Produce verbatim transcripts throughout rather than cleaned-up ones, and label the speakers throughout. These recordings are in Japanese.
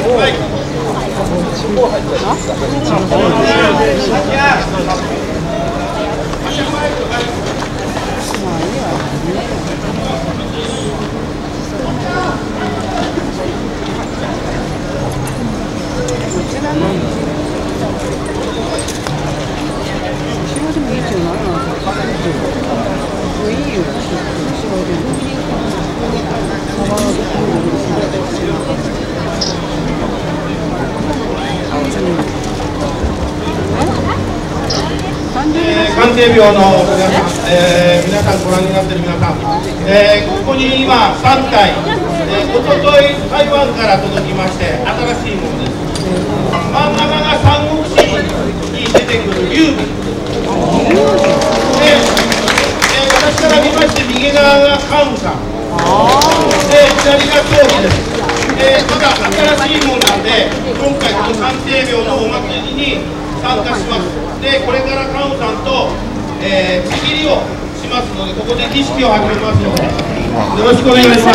Speaker 1: 鑑定病の皆さん、えー、皆さんご覧になっている皆さん、えー、ここに今さんたい、えー、おととい台湾から届きまして新しいものです。真ん中が三国志に出てくる劉備で、えー、私から見まして右側が関羽さんで左が張飛です。えー、ただ新しいものなんで今回この鑑定病のお祭りに参加します。でこれから関羽さんと、えー、ちぎりをしますのでここで儀式を始めますのでよろしくお願いします。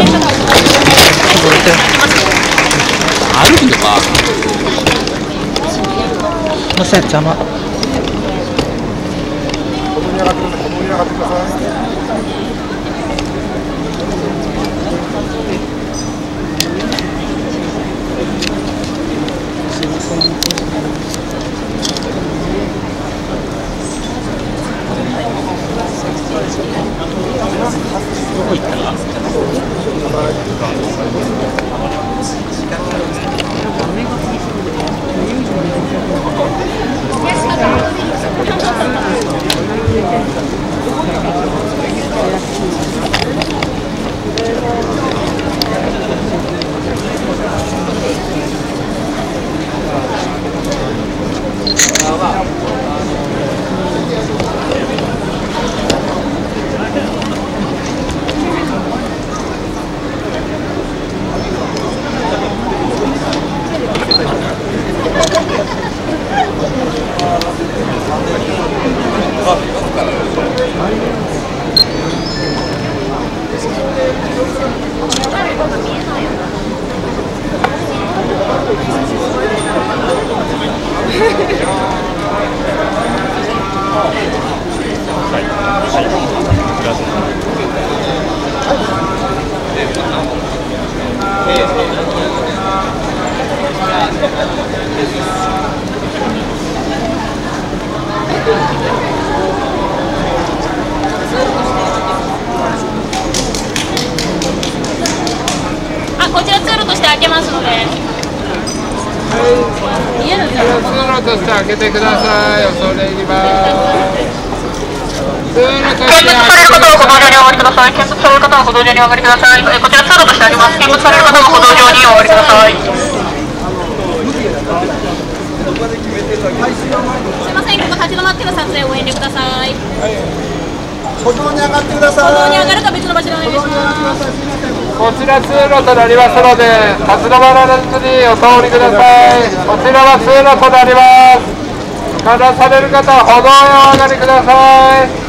Speaker 2: 歩くのかすいません邪魔。どこ行ったか。
Speaker 3: あ、こちら通路として開けますので。見えるんだよ。
Speaker 4: 通路として開けてください。恐れ入ります。通路として
Speaker 3: 見物される方は歩道上にお上がりください。見物される方は歩道上にお上がりください。こちら通路としてあります。見物される方は歩道上にお上がりください。すみません、ここ立ち止まっての撮影をご遠慮ください。
Speaker 5: 歩道に上がってください。
Speaker 3: 歩道に上がるか別の場所でお願いします。
Speaker 4: こちら通路となりますので、立ち止まらずにお通りください。こちらは通路となります。かざされる方は歩道へお上がりください。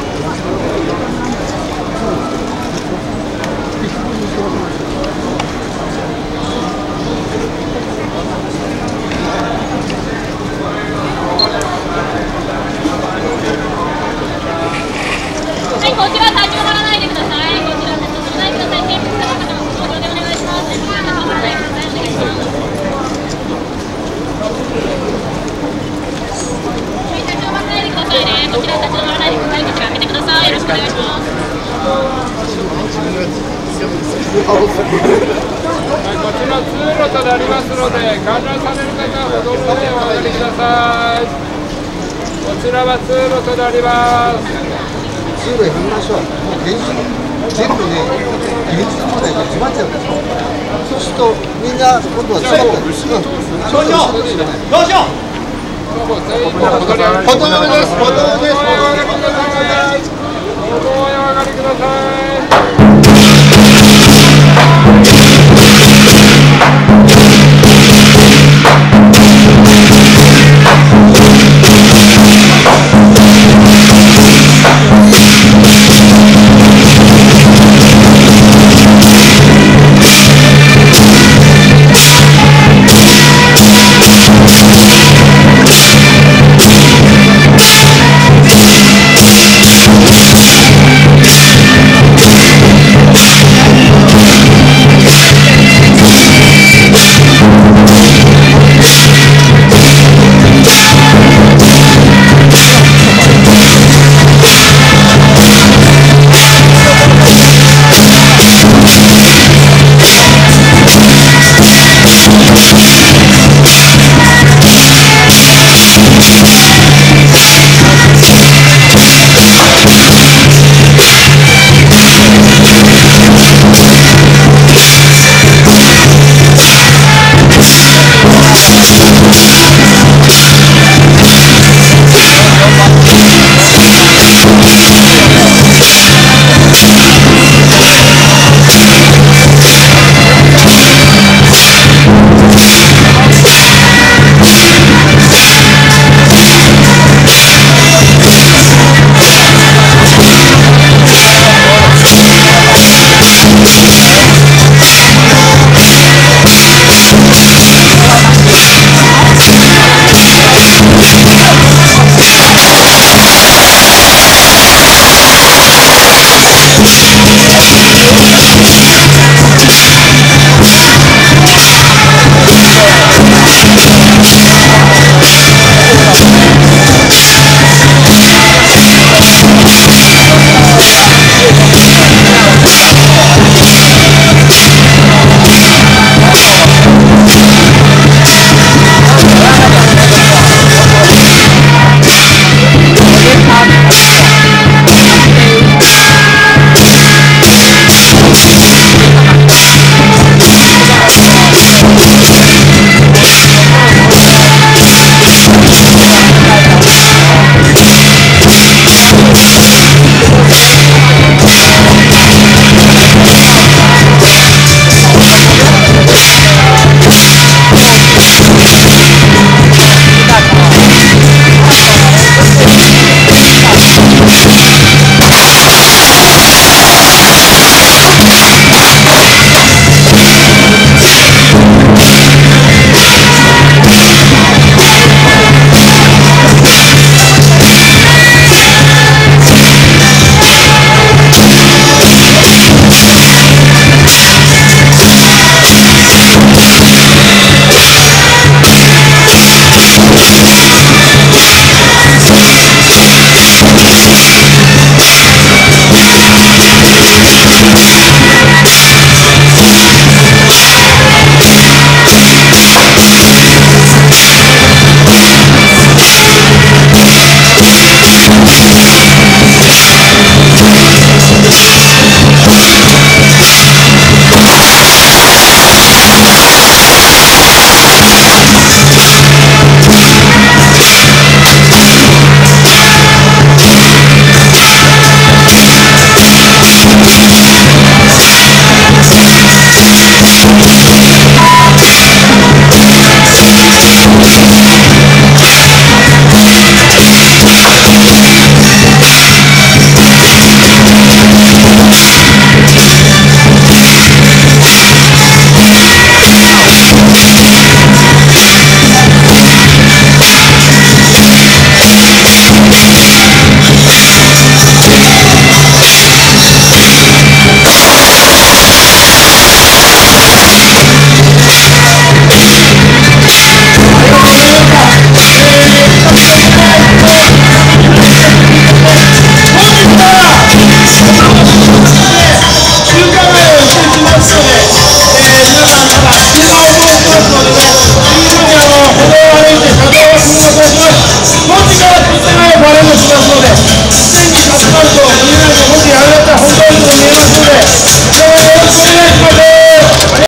Speaker 3: こちら立ち止まらないでください。こちら立ち止まらないでください。見物される方は歩道でお願いします。立ち止まらないでください。お願いします。立ち止まらないでくださいね。こちら立ち止まらないでください。こちら開けてください。よろしくお願いします。
Speaker 4: こちら通路となりますので、観覧される方は歩道までお上がりください。こちらは通路となります。
Speaker 5: 通路やめましょう。もう現実全部ね、現実まで詰まっちゃうんですよ。そうするとみんな今度は詰まってる。そうしよう。どうしよう。
Speaker 4: 歩道です。歩道です。歩道へお上がりください。歩道へお上がりください。